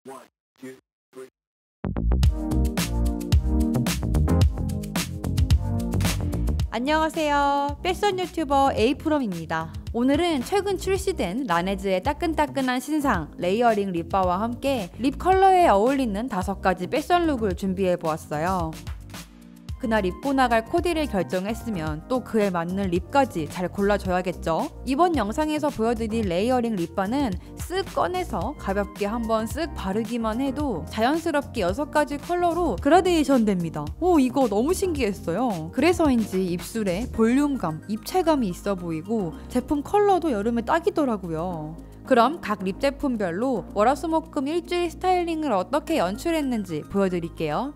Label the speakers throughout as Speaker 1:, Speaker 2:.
Speaker 1: One, two, three.
Speaker 2: 안녕하세요. 패션 유튜버 에이프롬입니다. 오늘은 최근 출시된 라네즈의 따끈따끈한 신상 레이어링 립바와 함께 립 컬러에 어울리는 5가지 패션 룩을 준비해보았어요. 그날 입고 나갈 코디를 결정했으면 또 그에 맞는 립까지 잘 골라줘야겠죠? 이번 영상에서 보여드릴 레이어링 립바는 쓱 꺼내서 가볍게 한번 쓱 바르기만 해도 자연스럽게 6가지 컬러로 그라데이션 됩니다. 오, 이거 너무 신기했어요. 그래서인지 입술에 볼륨감, 입체감이 있어 보이고 제품 컬러도 여름에 딱이더라고요. 그럼 각 립 제품별로 월화수목금 일주일 스타일링을 어떻게 연출했는지 보여드릴게요.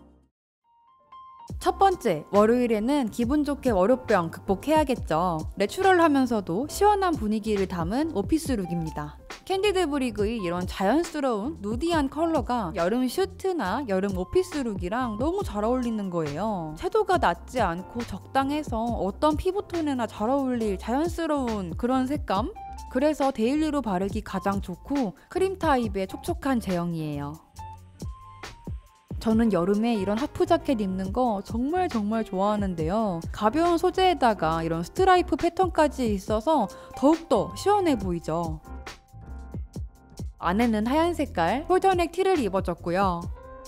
Speaker 2: 첫 번째, 월요일에는 기분 좋게 월요병 극복해야겠죠. 내추럴하면서도 시원한 분위기를 담은 오피스 룩입니다. 캔디드 브릭의 이런 자연스러운 누디한 컬러가 여름 슈트나 여름 오피스 룩이랑 너무 잘 어울리는 거예요. 채도가 낮지 않고 적당해서 어떤 피부톤에나 잘 어울릴 자연스러운 그런 색감? 그래서 데일리로 바르기 가장 좋고 크림 타입의 촉촉한 제형이에요. 저는 여름에 이런 하프 자켓 입는 거 정말 좋아하는데요. 가벼운 소재에다가 이런 스트라이프 패턴까지 있어서 더욱더 시원해 보이죠. 안에는 하얀 색깔 홀터넥 티를 입어줬고요.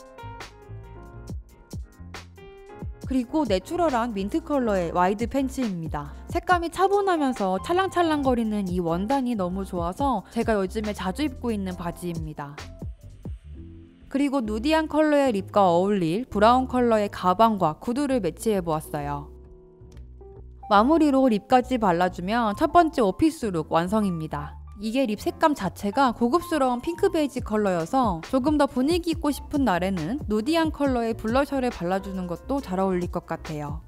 Speaker 2: 그리고 내추럴한 민트 컬러의 와이드 팬츠입니다. 색감이 차분하면서 찰랑찰랑거리는 이 원단이 너무 좋아서 제가 요즘에 자주 입고 있는 바지입니다. 그리고 누디한 컬러의 립과 어울릴 브라운 컬러의 가방과 구두를 매치해보았어요. 마무리로 립까지 발라주면 첫 번째 오피스 룩 완성입니다. 이게 립 색감 자체가 고급스러운 핑크 베이지 컬러여서 조금 더 분위기 있고 싶은 날에는 누디한 컬러의 블러셔를 발라주는 것도 잘 어울릴 것 같아요.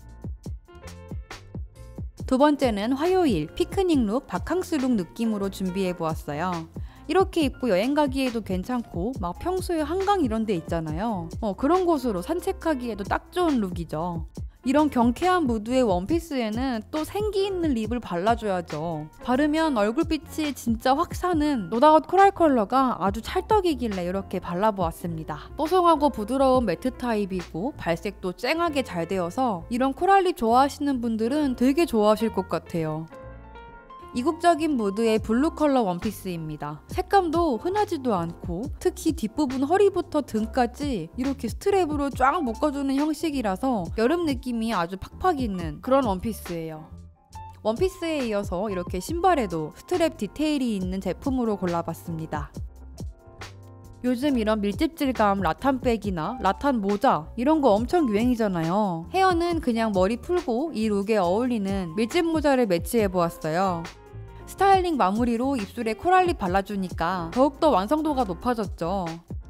Speaker 2: 두 번째는 화요일 피크닉 룩, 바캉스 룩 느낌으로 준비해보았어요. 이렇게 입고 여행 가기에도 괜찮고 막 평소에 한강 이런 데 있잖아요. 그런 곳으로 산책하기에도 딱 좋은 룩이죠. 이런 경쾌한 무드의 원피스에는 또 생기 있는 립을 발라줘야죠. 바르면 얼굴빛이 진짜 확 사는 노다웃 코랄 컬러가 아주 찰떡이길래 이렇게 발라보았습니다. 뽀송하고 부드러운 매트 타입이고 발색도 쨍하게 잘 되어서 이런 코랄 립 좋아하시는 분들은 되게 좋아하실 것 같아요. 이국적인 무드의 블루 컬러 원피스입니다. 색감도 흔하지도 않고 특히 뒷부분 허리부터 등까지 이렇게 스트랩으로 쫙 묶어주는 형식이라서 여름 느낌이 아주 팍팍 있는 그런 원피스예요. 원피스에 이어서 이렇게 신발에도 스트랩 디테일이 있는 제품으로 골라봤습니다. 요즘 이런 밀집 질감 라탄백이나 라탄 모자 이런 거 엄청 유행이잖아요. 헤어는 그냥 머리 풀고 이 룩에 어울리는 밀집 모자를 매치해보았어요. 스타일링 마무리로 입술에 코랄립 발라주니까 더욱더 완성도가 높아졌죠.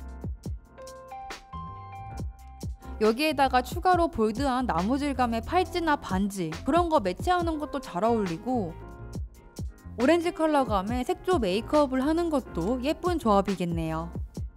Speaker 2: 여기에다가 추가로 볼드한 나무 질감의 팔찌나 반지 그런 거 매치하는 것도 잘 어울리고 오렌지 컬러감의 색조 메이크업을 하는 것도 예쁜 조합이겠네요.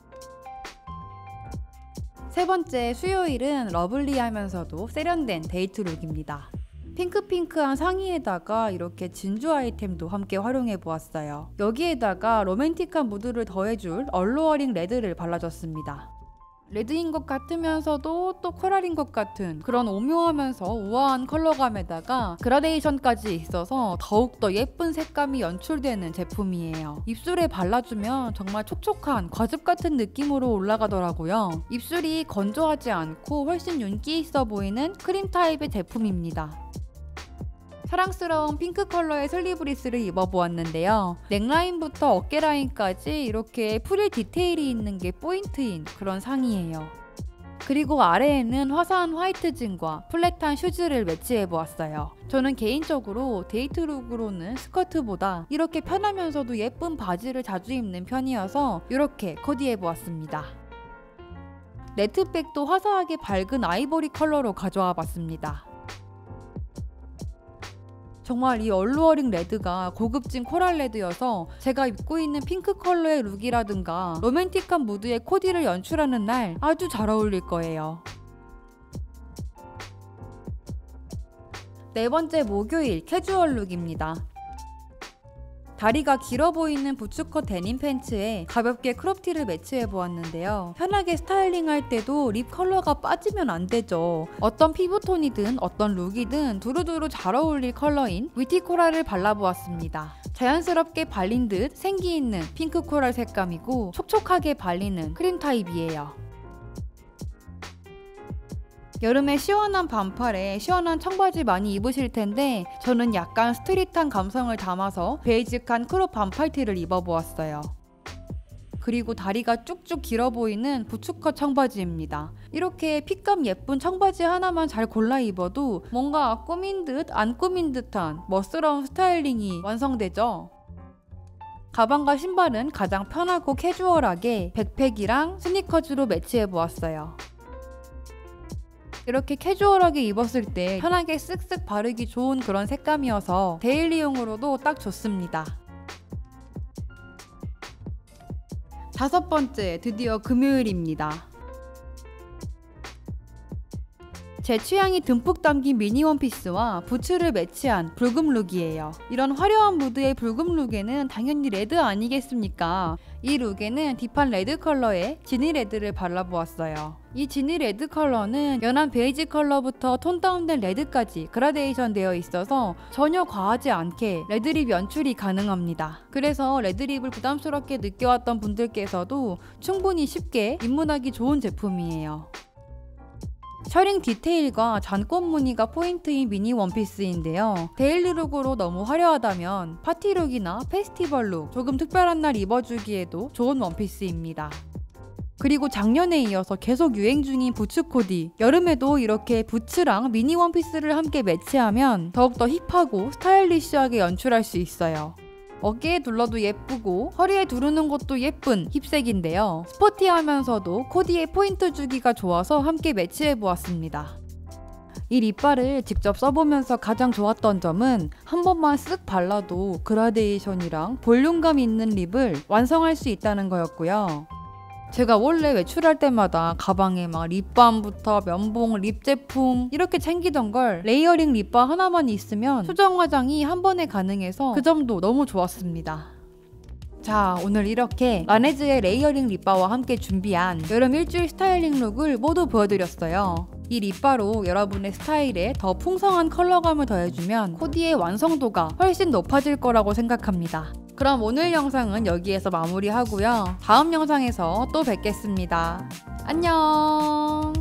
Speaker 2: 세 번째 수요일은 러블리하면서도 세련된 데이트 룩입니다. 핑크핑크한 상의에다가 이렇게 진주 아이템도 함께 활용해보았어요. 여기에다가 로맨틱한 무드를 더해줄 얼로어링 레드를 발라줬습니다. 레드인 것 같으면서도 또 코랄인 것 같은 그런 오묘하면서 우아한 컬러감에다가 그라데이션까지 있어서 더욱더 예쁜 색감이 연출되는 제품이에요. 입술에 발라주면 정말 촉촉한 과즙 같은 느낌으로 올라가더라고요. 입술이 건조하지 않고 훨씬 윤기 있어 보이는 크림 타입의 제품입니다. 사랑스러운 핑크 컬러의 슬리브리스를 입어보았는데요. 넥라인부터 어깨 라인까지 이렇게 프릴 디테일이 있는 게 포인트인 그런 상의예요. 그리고 아래에는 화사한 화이트 진과 플랫한 슈즈를 매치해보았어요. 저는 개인적으로 데이트 룩으로는 스커트보다 이렇게 편하면서도 예쁜 바지를 자주 입는 편이어서 이렇게 코디해보았습니다. 네트백도 화사하게 밝은 아이보리 컬러로 가져와 봤습니다. 정말 이 얼루어링 레드가 고급진 코랄 레드여서 제가 입고 있는 핑크 컬러의 룩이라든가 로맨틱한 무드의 코디를 연출하는 날 아주 잘 어울릴 거예요. 네 번째 목요일 캐주얼 룩입니다. 다리가 길어 보이는 부츠컷 데님 팬츠에 가볍게 크롭티를 매치해 보았는데요. 편하게 스타일링할 때도 립 컬러가 빠지면 안 되죠. 어떤 피부톤이든 어떤 룩이든 두루두루 잘 어울릴 컬러인 위티 코랄을 발라보았습니다. 자연스럽게 발린 듯 생기 있는 핑크 코랄 색감이고 촉촉하게 발리는 크림 타입이에요. 여름에 시원한 반팔에 시원한 청바지 많이 입으실 텐데 저는 약간 스트릿한 감성을 담아서 베이직한 크롭 반팔티를 입어보았어요. 그리고 다리가 쭉쭉 길어 보이는 부츠컷 청바지입니다. 이렇게 핏감 예쁜 청바지 하나만 잘 골라 입어도 뭔가 꾸민 듯 안 꾸민 듯한 멋스러운 스타일링이 완성되죠. 가방과 신발은 가장 편하고 캐주얼하게 백팩이랑 스니커즈로 매치해 보았어요. 이렇게 캐주얼하게 입었을 때 편하게 쓱쓱 바르기 좋은 그런 색감이어서 데일리용으로도 딱 좋습니다. 5번째, 드디어 금요일입니다. 제 취향이 듬뿍 담긴 미니 원피스와 부츠를 매치한 붉은 룩이에요. 이런 화려한 무드의 붉은 룩에는 당연히 레드 아니겠습니까? 이 룩에는 딥한 레드 컬러의 지니 레드를 발라보았어요. 이 지니 레드 컬러는 연한 베이지 컬러부터 톤 다운된 레드까지 그라데이션 되어 있어서 전혀 과하지 않게 레드립 연출이 가능합니다. 그래서 레드립을 부담스럽게 느껴왔던 분들께서도 충분히 쉽게 입문하기 좋은 제품이에요. 셔링 디테일과 잔꽃 무늬가 포인트인 미니 원피스인데요. 데일리룩으로 너무 화려하다면 파티룩이나 페스티벌룩, 조금 특별한 날 입어주기에도 좋은 원피스입니다. 그리고 작년에 이어서 계속 유행 중인 부츠 코디, 여름에도 이렇게 부츠랑 미니 원피스를 함께 매치하면 더욱더 힙하고 스타일리시하게 연출할 수 있어요. 어깨에 둘러도 예쁘고 허리에 두르는 것도 예쁜 힙색인데요. 스포티하면서도 코디에 포인트 주기가 좋아서 함께 매치해보았습니다. 이 립발을 직접 써보면서 가장 좋았던 점은 한 번만 쓱 발라도 그라데이션이랑 볼륨감 있는 립을 완성할 수 있다는 거였고요. 제가 원래 외출할 때마다 가방에 막 립밤부터 면봉, 립 제품 이렇게 챙기던 걸 레이어링 립밤 하나만 있으면 수정 화장이 한 번에 가능해서 그 점도 너무 좋았습니다. 자, 오늘 이렇게 라네즈의 레이어링 립바와 함께 준비한 여름 일주일 스타일링 룩을 모두 보여드렸어요. 이 립바로 여러분의 스타일에 더 풍성한 컬러감을 더해주면 코디의 완성도가 훨씬 높아질 거라고 생각합니다. 그럼 오늘 영상은 여기에서 마무리하고요. 다음 영상에서 또 뵙겠습니다. 안녕.